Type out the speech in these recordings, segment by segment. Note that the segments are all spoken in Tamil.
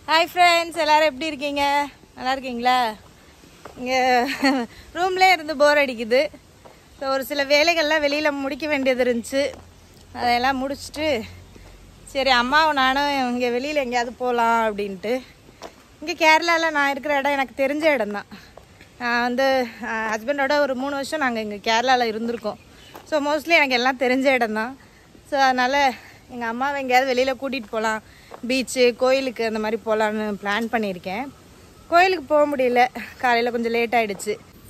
ஹாய் ஃப்ரெண்ட்ஸ், எல்லோரும் எப்படி இருக்கீங்க? நல்லா இருக்கீங்களா? இங்கே ரூம்லேயே இருந்து போர் அடிக்குது. ஸோ ஒரு சில வேலைகள்லாம் வெளியில் முடிக்க வேண்டியது இருந்துச்சு. அதையெல்லாம் முடிச்சுட்டு சரி அம்மாவும் நானும் இங்கே வெளியில் எங்கேயாவது போகலாம் அப்படின்ட்டு. இங்கே கேரளாவில் நான் இருக்கிற இடம் எனக்கு தெரிஞ்ச இடம் தான். நான் வந்து ஹஸ்பண்டோட ஒரு 3 வருஷம் நாங்கள் இங்கே கேரளாவில் இருந்திருக்கோம். ஸோ மோஸ்ட்லி எனக்கு எல்லாம் தெரிஞ்ச இடம் தான். ஸோ அதனால் எங்கள் அம்மாவை எங்கேயாவது வெளியில் கூட்டிகிட்டு போகலாம், பீச்சு, கோயிலுக்கு அந்த மாதிரி போகலான்னு பிளான் பண்ணியிருக்கேன். கோயிலுக்கு போக முடியல, காலையில் கொஞ்சம் லேட் ஆகிடுச்சு.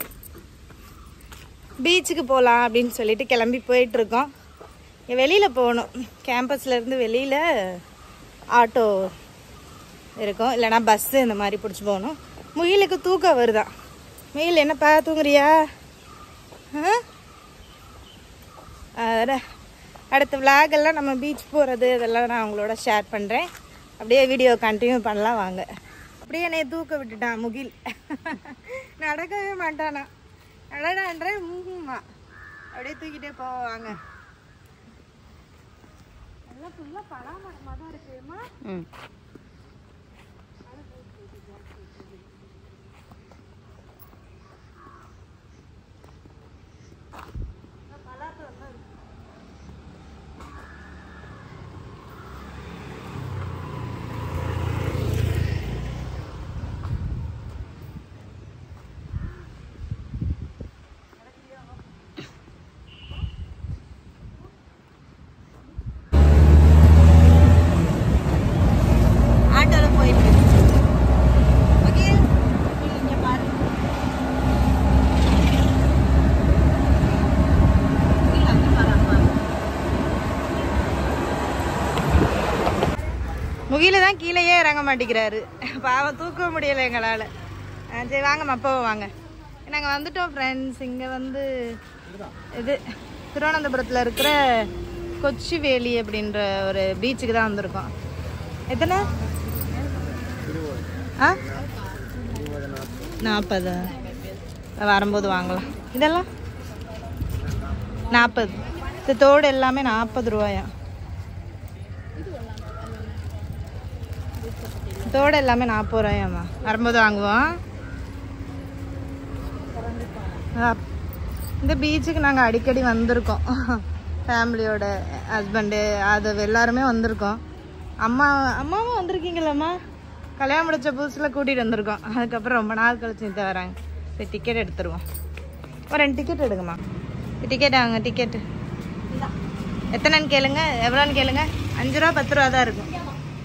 பீச்சுக்கு போகலாம் அப்படின்னு சொல்லிட்டு கிளம்பி போயிட்டுருக்கோம். வெளியில் போகணும், கேம்பஸ்லேருந்து வெளியில் ஆட்டோ இருக்கும், இல்லைனா பஸ்ஸு இந்த மாதிரி பிடிச்சி போகணும். முகிலுக்கு தூக்கம் வருதான். முகில் என்னப்பா தூங்குறியா? அடுத்த விளாகெல்லாம் நம்ம பீச் போகிறது இதெல்லாம் நான் உங்களோட ஷேர் பண்ணுறேன். அப்படியே வீடியோ கண்டினியூ பண்ணலாம் வாங்க. அப்படியே என்னை தூக்க விட்டுட்டான் முகில். நடக்கவே மாட்டானா, நடடான்றேன் மூங்குமா, அப்படியே தூக்கிட்டே போவாங்க. எல்லாம் ஃபுல்லாக பலாமரமாக தான் இருக்குமா. முகில தான் கீழேயே இறங்க மாட்டேங்கிறாரு, பாவம் தூக்க முடியலை எங்களால். சரி வாங்கம்மா போவோம் வாங்க. நாங்கள் வந்துட்டோம் ஃப்ரெண்ட்ஸ். இங்கே வந்து இது திருவனந்தபுரத்தில் இருக்கிற கொச்சிவேலி அப்படின்ற ஒரு பீச்சுக்கு தான் வந்திருக்கோம். எத்தனை? 40. வரும்போது வாங்கலாம். இதெல்லாம் 40. இது தோடு எல்லாமே 40 ரூபாயா. தோடு எல்லாமே 40 ரூபாயாம்மா. வரும்போது வாங்குவோம். இந்த பீச்சுக்கு நாங்கள் அடிக்கடி வந்திருக்கோம், ஃபேமிலியோட, ஹஸ்பண்டு அது எல்லாருமே வந்திருக்கோம். அம்மாவும் வந்திருக்கீங்களம்மா. கல்யாணம் முடிச்ச புதுசில் கூட்டிகிட்டு வந்திருக்கோம். அதுக்கப்புறம் ரொம்ப நாள் கழிச்சு இந்த வராங்க. போய் டிக்கெட் எடுத்துருவோம். ஒரு 2 டிக்கெட் எடுங்கம்மா. டிக்கெட் வாங்க. டிக்கெட்டு எத்தனைன்னு கேளுங்க, எவ்வளோன்னு கேளுங்க. 5 ரூபா 10 ரூபா தான் இருக்கும்.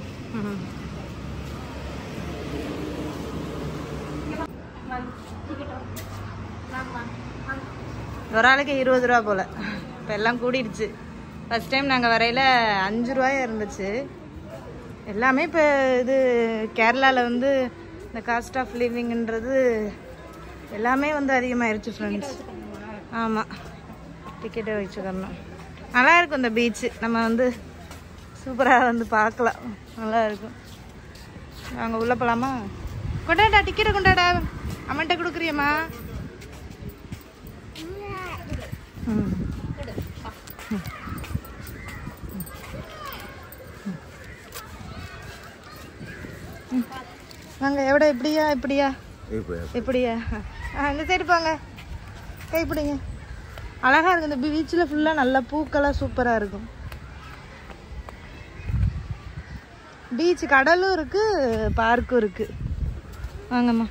ஒரு ஆளுக்கு 20 ரூபா போல். இப்போ எல்லாம் கூடிடுச்சு. ஃபஸ்ட் டைம் நாங்கள் வரையில் 5 ரூபாயா இருந்துச்சு. எல்லாமே இப்போ இது கேரளாவில் வந்து இந்த காஸ்ட் ஆஃப் லிவிங்ன்றது எல்லாமே வந்து அதிகமாகிடுச்சு ஃப்ரெண்ட்ஸ். ஆமாம், டிக்கெட்டை வச்சுக்கணும். நல்லா இருக்கும் இந்த பீச்சு. நம்ம வந்து சூப்பராக வந்து பார்க்கலாம், நல்லா இருக்கும். நாங்கள் உள்ளே போகலாமா? கொண்டாடா, டிக்கெட்டை கொண்டாடா. அமௌண்ட்டை கொடுக்குறியம்மா? வாங்க. எவ்வளோ? இப்படியா இப்படியா இப்படியா? இந்த சைடு போங்க, கை பிடிங்க. அழகாக இருக்கும் இந்த பீச்சில். ஃபுல்லாக நல்லா பூக்கெல்லாம் சூப்பராக இருக்கும். பீச், கடலும் இருக்குது, பார்க்கும் இருக்குது. வாங்கம்மா.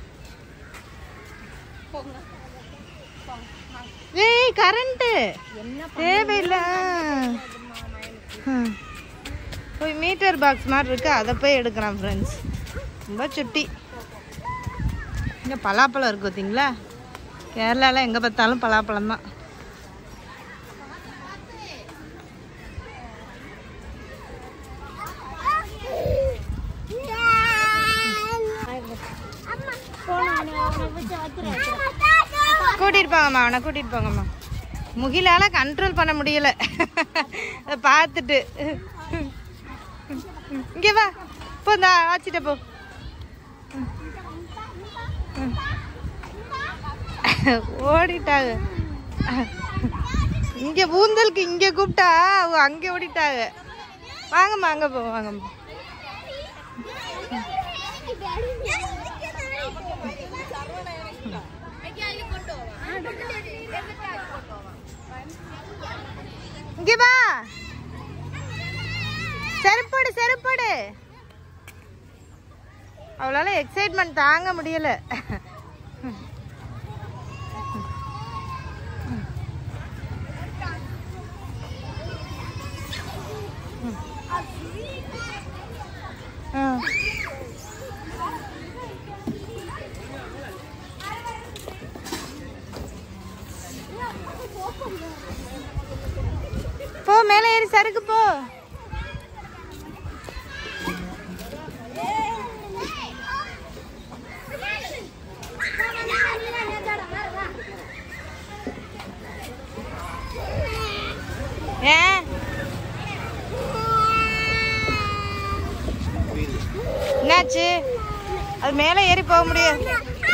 ஏய் கரண்ட்டு தேவையில்லை. போய் மீட்டர் பாக்ஸ் மாதிரி இருக்குது, அதை போய் எடுக்கலாம் ஃப்ரெண்ட்ஸ். ரொம்ப சுட்டி. இங்கே பலாப்பழம் இருக்குது பார்த்தீங்களா? கேரளாவில் எங்கே பார்த்தாலும் பலாப்பழம் தான். கூட்டிட்டு போங்கம்மா, அவனை கூட்டிட்டு போங்கம்மா. முகிலால கண்ட்ரோல் பண்ண முடியல. பார்த்துட்டு இங்கே வா, போ, இந்த ஆச்சிட்ட போ. ஓடிட்டாங்க. இங்கே ஊந்தலுக்கு இங்கே கூப்பிட்டா அங்கே ஓடிட்டாங்க. வாங்கம்மா, அங்கே போ, வாங்கம்மா. இங்க வா, செருப்போடு செருப்போடு. அவளால எக்ஸைட்மெண்ட் தாங்க முடியல. போ, மேலே ஏறி சறுக்கு போ. என்னாச்சு? அது மேலே ஏறி போக முடியாது.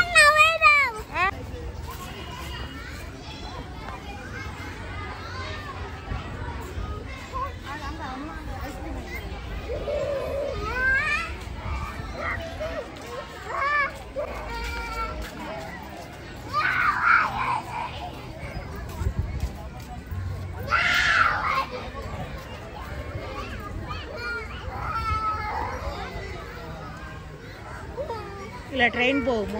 இல்ல ட்ரெயின் போகுமா?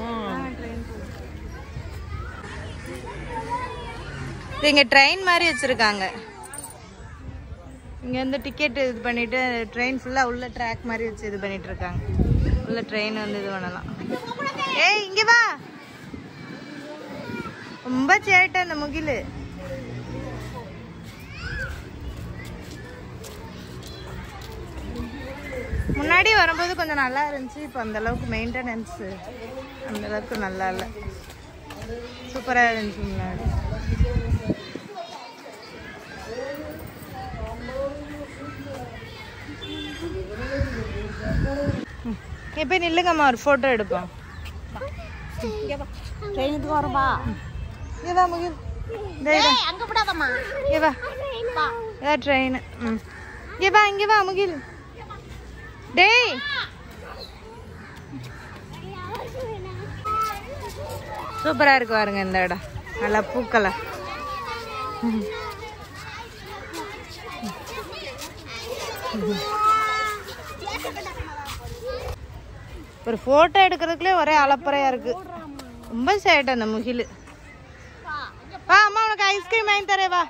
இங்க ட்ரெயின் மாதிரி வச்சிருக்காங்க. இங்க வந்து டிக்கெட் இது பண்ணிட்டு ட்ரெயின் ஃபுல்லா உள்ள ட்ராக் மாதிரி வச்சு இது பண்ணிட்டு இருக்காங்க. உள்ள ட்ரெயின் வந்து இது பண்ணலாம். ஏய் இங்க வா, ரொம்ப சேட்டை அந்த முகிலு. முன்னாடி வரும்போது கொஞ்சம் நல்லா இருந்துச்சு. இப்போ அந்த அளவுக்கு மெயின்டெனன்ஸ் அந்த அளவுக்கு நல்லா இல்லை. சூப்பராக இருந்துச்சு முன்னாடி. இப்போ நில்லுங்கம்மா, ஒரு ஃபோட்டோ எடுப்போம். ட்ரெயினுக்கு வரோமா? இங்கே வா முகில், அங்கே போடாதம்மா. இங்கே வா, இதான் ட்ரெயின். இங்கே வா, இங்கே வா முகில். டேய் சூப்பரா இருக்கு பாருங்க இந்த இடம். நல்லா பூக்கள. ஒரு போட்டோ எடுக்கிறதுக்குள்ளே ஒரே அலப்பறையா இருக்கு. ரொம்ப சேட்டை அந்த முகில். வா அம்மா, உனக்கு ஐஸ்கிரீம் வாங்கி தரேன் வா.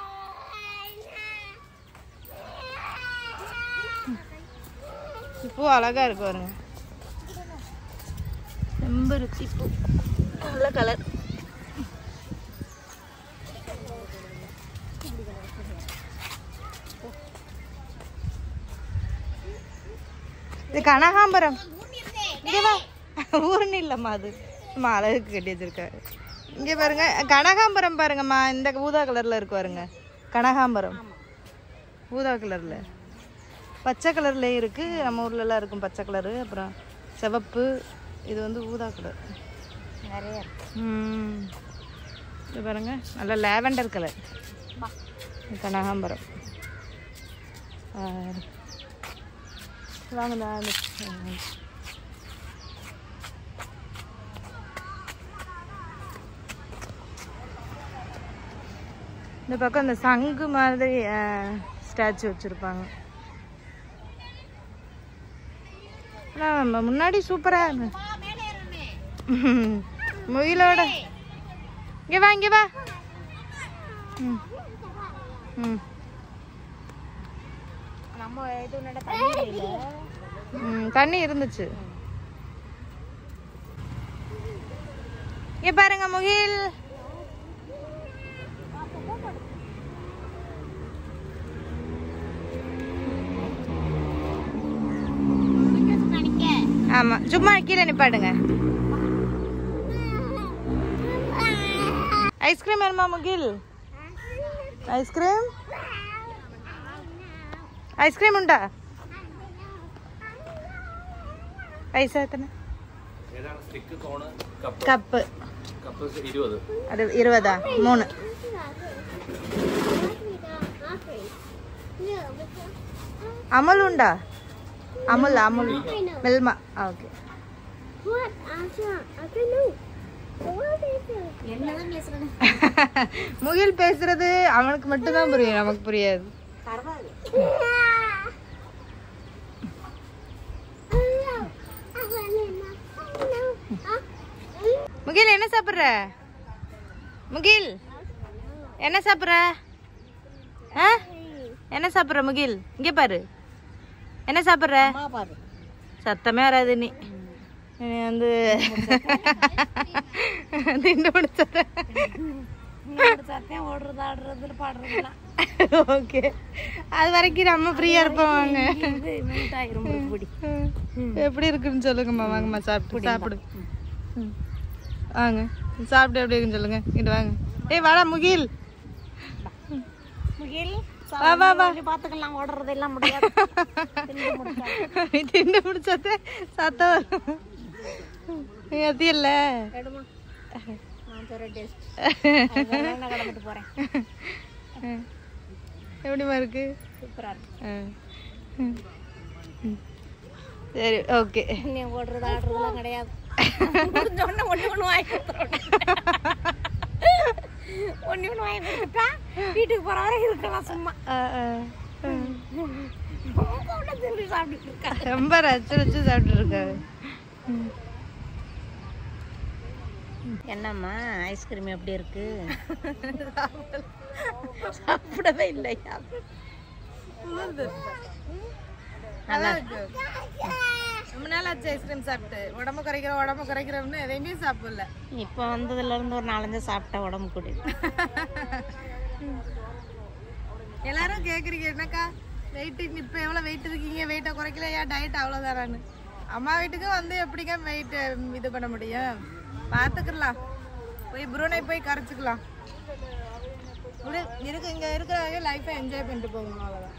பூ அழகா இருக்கு பாருங்க, செம்பருத்தி பூ, நல்ல கலர். இது கனகாம்பரம். ஊர்னு இல்லம்மா, அது அம்மா அழகுக்கு கட்டி வச்சிருக்காரு. இங்க பாருங்க கனகாம்பரம் பாருங்கம்மா, இந்த ஊதா கலர்ல இருக்கு பாருங்க. கனகாம்பரம் ஊதா கலர்ல, பச்சை கலர்ல இருக்கு. நம்ம ஊர்ல எல்லாம் இருக்கும் பச்சை கலரு, அப்புறம் சிவப்பு. இது வந்து ஊதா கலர் நிறைய இருக்கு. இது பாருங்க நல்ல லாவெண்டர் கலர் கனகாம்பரம். வாங்க இந்த பக்கம் இந்த சங்கு மாதிரி ஸ்டாச்சு வச்சிருப்பாங்க. நம்ம முன்னாடி சூப்பரா முகிலோட. இங்க வா, இங்க வா. தண்ணி இருந்துச்சு. இங்க பாருங்க முகில். ஆமா, சும்மா கீழே நிப்பாடுங்க. ஐஸ்கிரீம் வேணுமா முகில்? ஐஸ்கிரீம் ஐஸ்கிரீம் உண்டா? பைசா எத்தனை? கப்பு அது 20. 3 அமுல் உண்டா? அமுல் மில்மா. ஓகே. முகில் பேசுறது அவனுக்கு மட்டும்தான் புரியும், நமக்கு புரியாது. முகில் என்ன சாப்பிடுற? முகில் என்ன சாப்பிடுற? என்ன சாப்பிடுற முகில்? இங்க பாரு, என்ன சாப்பிடுற? சத்தமே வராது. நீ வந்து திண்டு முடிச்சத ஓகே, அது வரைக்கும் நம்ம ஃப்ரீயா இருப்போம். வாங்க, எப்படி இருக்குன்னு சொல்லுங்கம்மா. வாங்கம்மா, சாப்பிட்டு சாப்பிடு. வாங்க சாப்பிட்டு எப்படி இருக்குன்னு சொல்லுங்க. இங்க வாங்க. ஏய் வாடா முகில். முகில் வா வா வா, பாத்துக்கலாம். ஓடுறது எல்லாம் முடியாது. திண்டு முடிச்சதே சத்தம் அது இல்ல. எப்படிமா இருக்கு? சூப்பரா இருக்கு. சரி ஓகே. நீ ஓடுறது ஆடுறதுலாம் கிடையாது. ஒண்ணு வாங்கி கொடுத்துட்டா வீட்டுக்கு போற வரை இருக்கலாம் சும்மா. ரொம்ப ரச்சு ரச்சு சாப்பிட்டு இருக்காரு. என்னம்மா ஐஸ்கிரீம் எப்படி இருக்கு? சாப்பிடவே இல்லையா? நல்லா இருக்கு. ரொம்ப நாள் ஆச்சு ஐஸ்கிரீம் சாப்பிட்டு. உடம்பு குறைக்கிறோம்னு எதையுமே சாப்பிடல. இப்போ வந்ததுல இருந்து ஒரு 4-5 சாப்பிட்டா உடம்பு கூடி. எல்லாரும் கேக்குறீங்க, என்னக்கா வெயிட் இப்போ எவ்வளோ வெயிட் இருக்கீங்க, வெயிட்டை குறைக்கலையா, டயட் அவ்வளோதாரான்னு. அம்மா வீட்டுக்கு வந்து எப்படிங்க வெயிட் இது பண்ண முடியும்? பார்த்துக்கலாம், போய் புரூனை போய் கரைச்சிக்கலாம். இருக்கு இங்கே இருக்கிறவங்க லைஃப்பை என்ஜாய் பண்ணிட்டு போகணும், அவ்வளோதான்.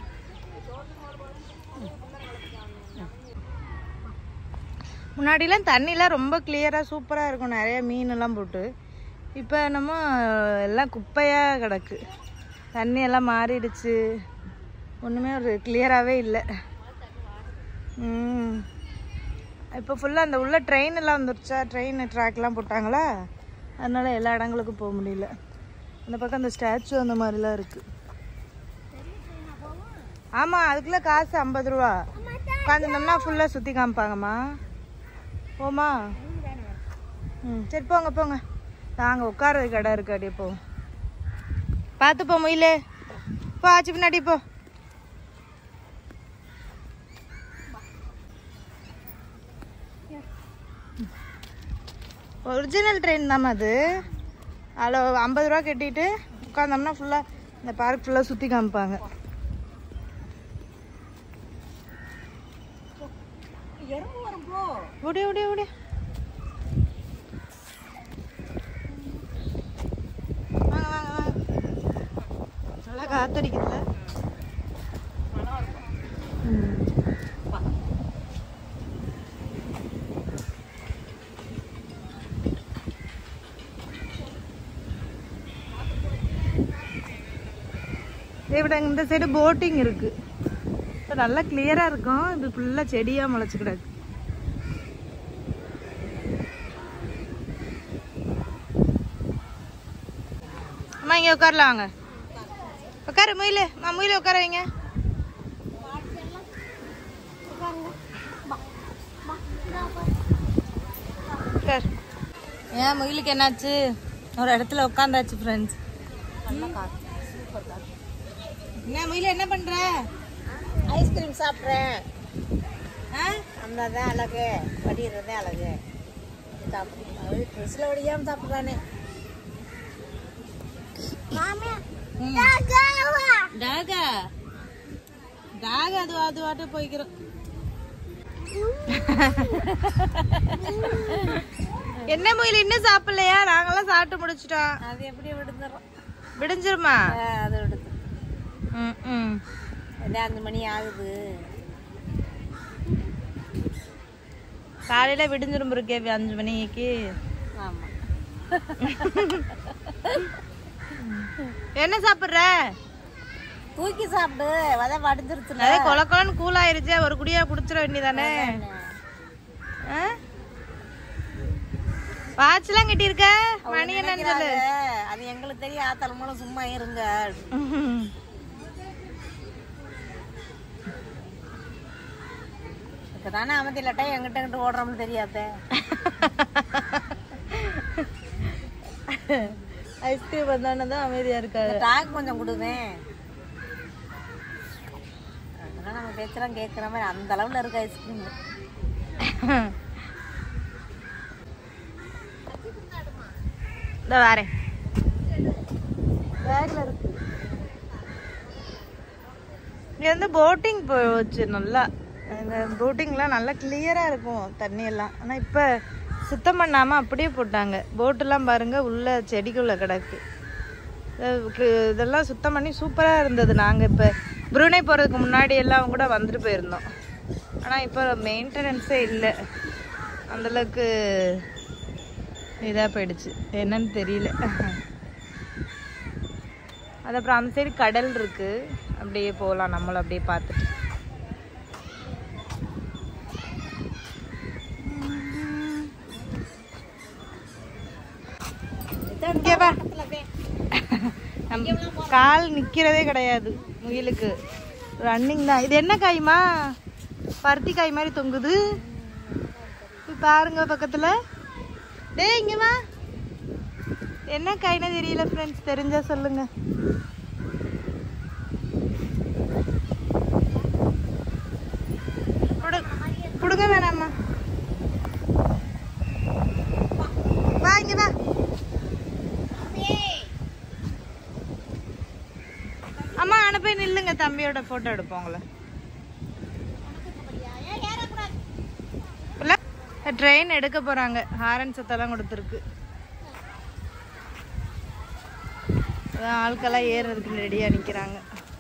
முன்னாடிலாம் தண்ணிலாம் ரொம்ப கிளியராக சூப்பராக இருக்கும், நிறைய மீனெல்லாம் போட்டு. இப்போ நம்ம எல்லாம் குப்பையாக கிடக்கு, தண்ணியெல்லாம் மாறிடுச்சு, ஒன்றுமே ஒரு கிளியராகவே இல்லை. இப்போ ஃபுல்லாக அந்த உள்ள ட்ரெயின் எல்லாம் வந்துருச்சா, ட்ரெயின் ட்ராக்லாம் போட்டாங்களா, அதனால எல்லா இடங்களுக்கும் போக முடியல. அந்த பக்கம் அந்த ஸ்டாச்சு அந்த மாதிரிலாம் இருக்குது. ஆமாம், அதுக்குள்ளே காசு 50 ரூபா. உட்காந்துருந்தோம்னா ஃபுல்லாக சுற்றி காமிப்பாங்கம்மா. போமா? சரி போங்க போங்க, நாங்கள் உட்காரதுக்கு இடம் இருக்கு. அப்படியே போவோம், பார்த்து போ முயிலே. போ ஆச்சு பின்னாடி போ. ஒரிஜினல் ட்ரெயின் தாம்மா அது. அதில் 50 ரூபா கட்டிட்டு உட்காந்தோம்னா ஃபுல்லாக இந்த பார்க் ஃபுல்லாக சுற்றி காமிப்பாங்க. ஓடி ஓடி ஓடி. வாங்க வாங்க வாங்க, நல்லா காத்தடிக்குதுல. இப்படி இந்த சைடு போட்டிங் இருக்கு, இப்போ நல்லா கிளியரா இருக்கும். இது ஃபுல்லா செடியா முளைச்சு கிடக்கு. அம்மா இங்க உட்காரலாம், வாங்க உட்காரு. முயில முயில உட்கார வைங்க. ஏன் முயிலுக்கு என்னாச்சு? ஒரு இடத்துல உட்காந்தாச்சு ஃப்ரெண்ட்ஸ். என்ன முயில என்ன பண்ற? ஐஸ்கிரீம் சாப்பிட்றேன். அந்த தான் அழகு, படிக்கிறதே அழகு. சாப்பிட்றது ட்ரெஸ்ல ஒடியாம சாப்பிட்றானே. அது வாட்டு போய்க்கிறோம். என்ன முயல் இன்னும் சாப்பிடலையா? நாங்கெல்லாம் சாப்பிட்டு முடிச்சிட்டோம். அது எப்படி விடுந்துடும்? விடிஞ்சிருமா? அது விடுது. 5 மணி ஆகுது. காலையில விடிஞ்சிரும் இருக்கே 5 மணிக்கு. ஆமா. என்ன சாப்பிடுற? தூக்கி சாப்பிடு, வத வடிஞ்சிருச்சு. அதே கொல கொலன்னு கூல் ஆயிருச்சு, ஒரு குடியா குடிச்சிட வேண்டியதானே. வாட்ச்லாம் கட்டியிருக்க மணி என்னன்னு சொல்லு. அது எங்களுக்கு தெரியும். ஆத்தாள் மூலம் சும்மா இருங்க. இப்பதானே அமைதி இல்லாட்டா எங்கிட்ட கிட்ட ஓடுறோம்னு தெரியாத. ஐஸ்கிரீம் வந்தானே தான் அமைதியா இருக்காது. டாக் கொஞ்சம் கொடுவேன். அதெல்லாம் நம்ம பேச்செல்லாம் கேட்குற மாதிரி அந்த அளவுல இருக்கு ஐஸ்கிரீம். இந்த வரேன் பேக்ல இருக்கு. இங்க வந்து போட்டிங் போச்சு. நல்லா இந்த போட்டிங்லாம் நல்லா கிளியராக இருக்கும் தண்ணியெல்லாம். ஆனால் இப்போ சுத்தம் பண்ணாமல் அப்படியே போட்டாங்க. போட்டெல்லாம் பாருங்கள் உள்ள செடிக்குள்ளே கிடக்கு. இதெல்லாம் சுத்தம் பண்ணி சூப்பராக இருந்தது. நாங்கள் இப்போ புருனே போகிறதுக்கு முன்னாடி எல்லாம் கூட வந்துட்டு போயிருந்தோம். ஆனால் இப்போ மெயின்டெனன்ஸே இல்லை. அந்தளவுக்கு இதாக போயிடுச்சு. என்னன்னு தெரியல. அது அப்புறம் அந்த சைடு கடல் இருக்குது. அப்படியே போகலாம் நம்மளும் அப்படியே பார்த்துட்டு. கால் நிக்கிறதே கிடையாது முயலுக்கு. ரன்னிங் தான். இது என்ன காய்மா? பருத்தி காய் மாதிரி தொங்குது. பாருங்க பக்கத்துல. டேய் இங்க வா. என்ன காய்னு தெரியல ஃப்ரெண்ட்ஸ். தெரிஞ்சா சொல்லுங்க. புடுங்க வேணாம்மா. வா இங்க வா. அம்மா அனுப்பி நில்லுங்க. தம்பியோட போட்டோ எடுப்போங்கள. ட்ரெயின் எடுக்க போறாங்க. ஹாரன் சத்தெல்லாம் கொடுத்துருக்கு. ஆட்கெல்லாம் ஏறுறதுக்கு ரெடியா நிக்கிறாங்க.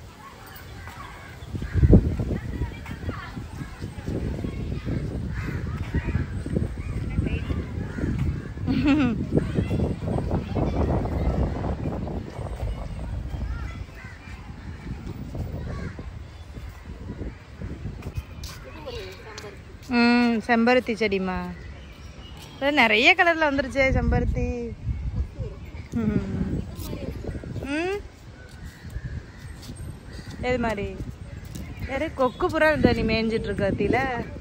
செம்பருத்தி செடிமா. நிறைய கலர்ல வந்துருச்சு செம்பருத்தி. எது மாதிரி யாரு கொக்கு புறா இந்த நீ மேய்ஞ்சிட்டு இருக்க அத்தில.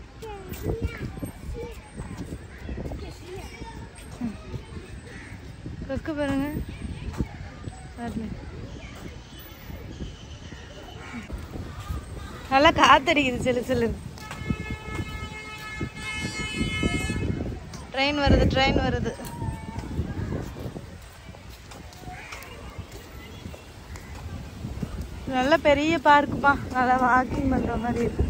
கொக்கு பாருங்க. நல்லா காத்தடிக்குது சிலு சிலு. ட்ரெயின் வருது ட்ரெயின் வருது. நல்ல பெரிய பார்க்குப்பா. நல்லா வாக்கிங் பண்ற மாதிரி இருக்கு.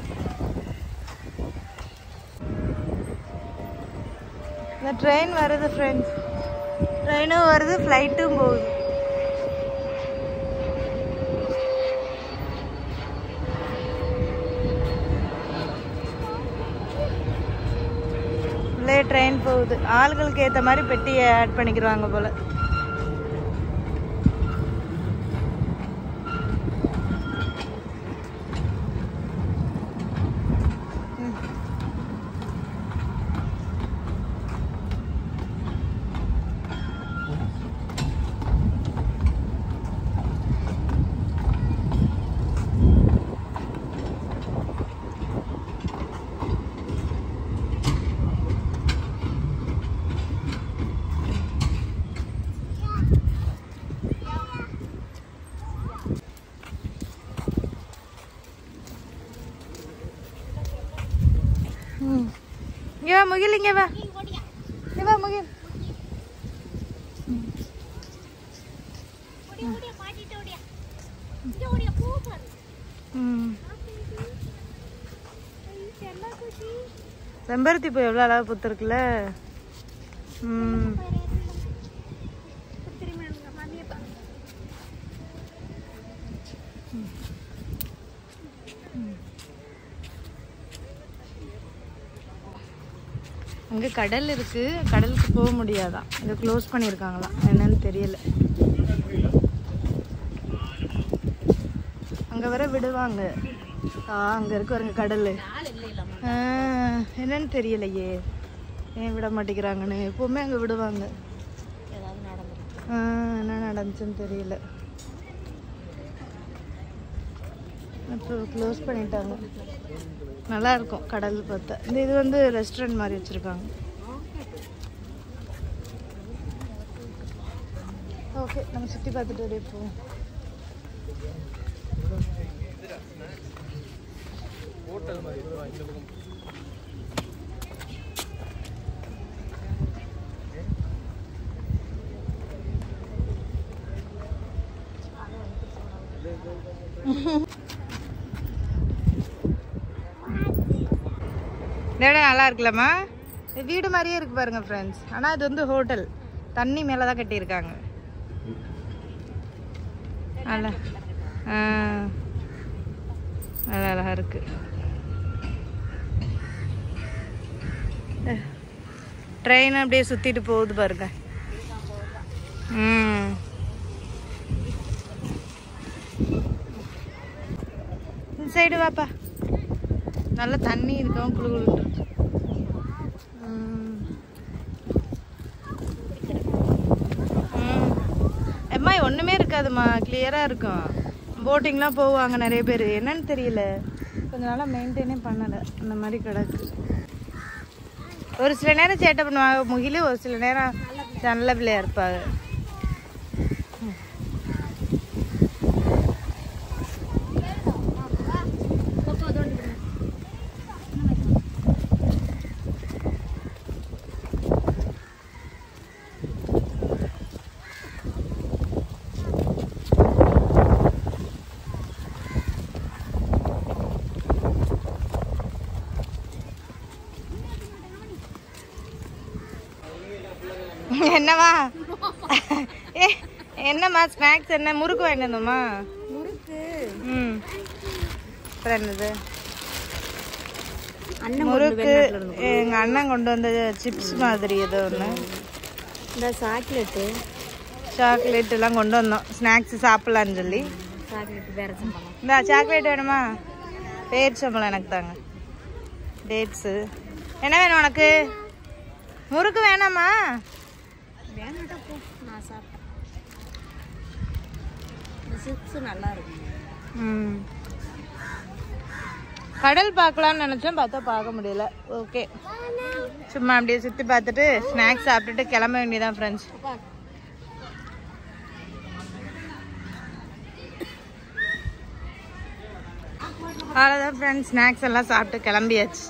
இந்த ட்ரெயின் வருது ஃப்ரெண்ட்ஸ். ட்ரெயினும் வருது ஃப்ளைட்டும் போகுது. உள்ளே ட்ரெயின் போகுது. ஆளுகளுக்கு ஏற்ற மாதிரி பெட்டியை ஆட் பண்ணிக்கிறாங்க போல. இங்க வா முகில். இங்க வா. இங்க வா முகில். செம்பருத்தி பூ எவ்வளவு அழகா பூத்திருக்குல்ல. அங்கே கடல் இருக்கு. கடலுக்கு போக முடியாதான். இதை க்ளோஸ் பண்ணியிருக்காங்களாம். என்னன்னு தெரியல. அங்கே வர விடுவாங்க. அங்கே இருக்கு பாருங்க கடல். என்னன்னு தெரியலையே. ஏன் விட மாட்டேங்கிறாங்கன்னு. எப்போவுமே அங்கே விடுவாங்க. ஏதாவது நடந்துருக்கு. என்ன நடந்துச்சுன்னு தெரியல. அப்புறம் க்ளோஸ் பண்ணிட்டாங்க. நல்லா இருக்கும் கடல் பார்த்தா. இது வந்து ரெஸ்டாரண்ட் மாதிரி வச்சுருக்காங்க. ஓகே, நம்ம சுற்றி பார்த்துட்டு அப்படியே போவோம். இந்த இடம் நல்லா இருக்குல்லம்மா. வீடு மாதிரியே இருக்கு பாருங்க ஃப்ரெண்ட்ஸ். ஆனால் இது வந்து ஹோட்டல், தண்ணி மேலே தான் கட்டியிருக்காங்க. நல்லா நல்லா அழகா இருக்கு. ட்ரெயின் அப்படியே சுத்திட்டு போகுது பாருங்க. இந்த சைடு வாப்பா. நல்ல தண்ணி இருக்கும், குளு குளு. அம்மா ஒன்றுமே இருக்காதுமா, கிளியராக இருக்கும். போட்டிங்லாம் போவாங்க நிறைய பேர். என்னன்னு தெரியல, கொஞ்சம் நாளாக மெயின்டைனே பண்ணலை. அந்த மாதிரி கிடக்கு. ஒரு சில நேரம் சேட்டை பண்ணுவாங்க முகிலு, ஒரு சில நேரம் நல்ல பிள்ளையா இருப்பாங்க. என்னவா என்னம்மா ஸ்நாக்ஸ் என்ன? முறுக்கு வாங்கிட்டு வந்தோம்மா. முறுக்கு. அப்புறம் என்னது? முறுக்கு எங்கள் அண்ணன் கொண்டு வந்த சிப்ஸ் மாதிரி ஏதோ ஒன்று. இந்த சாக்லேட் எல்லாம் கொண்டு வந்தோம், ஸ்நாக்ஸ் சாப்பிட்லான்னு சொல்லி. சாக்லேட் பேரிச்சம்பழம். இந்த சாக்லேட் வேணுமா? பேரிச்சம்பழம் எனக்கு தாங்க. டேட்ஸு என்ன வேணும் உனக்கு? முறுக்கு வேணாமா? நான் சாப்பிட்டேன். சிப்ஸ் நல்லா இருக்கும். கடல் பார்க்கலாம்னு நினச்சேன், பார்த்தா பார்க்க முடியல. ஓகே, சும்மா அப்படியே சுற்றி பார்த்துட்டு ஸ்நாக்ஸ் சாப்பிட்டுட்டு கிளம்ப வேண்டியதான் ஃப்ரெண்ட்ஸ். அவ்வளோதான் ஃப்ரெண்ட்ஸ், ஸ்நாக்ஸ் எல்லாம் சாப்பிட்டு கிளம்பியாச்சு.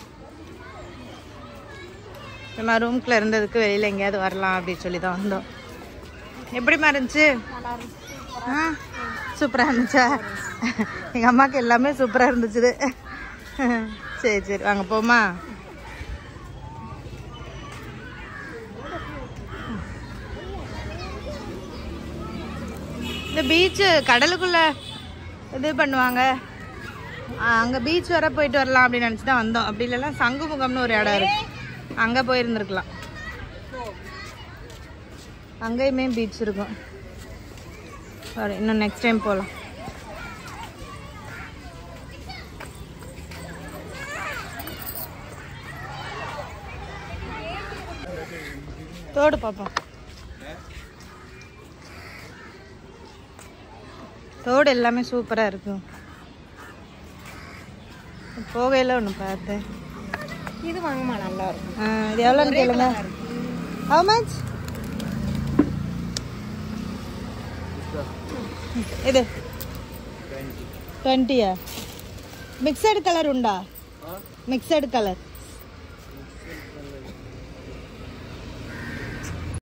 நம்ம ரூம்குள்ளே இருந்ததுக்கு வெளியில் எங்கேயாவது வரலாம் அப்படின்னு சொல்லி தான் வந்தோம். எப்படிமா இருந்துச்சு? சூப்பராக இருந்துச்சா? எங்கள் அம்மாவுக்கு எல்லாமே சூப்பராக இருந்துச்சு. சரி சரி வாங்க போமா. இந்த பீச்சு கடலுக்குள்ளே இது பண்ணுவாங்க, அங்கே பீச் வர போயிட்டு வரலாம் அப்படின்னு நினச்சி தான் வந்தோம். அப்படி இல்லைன்னா சங்குமுகம்னு ஒரு இடம் இருக்கு, அங்கே போயிருந்துருக்கலாம். அங்கேயுமே பீச் இருக்கும். சாரி, இன்னும் நெக்ஸ்ட் டைம் போகலாம். தோடு பார்ப்போம். தோடு எல்லாமே சூப்பராக இருக்கும். போகையில் ஒன்று பார்த்தேன். இது வாங்கம்மா, நல்லா இருக்கும். இது எவ்வளோன்னு கேளுங்க. How much? இது 20யா? மிக்சடு கலர் உண்டா? Mixed colour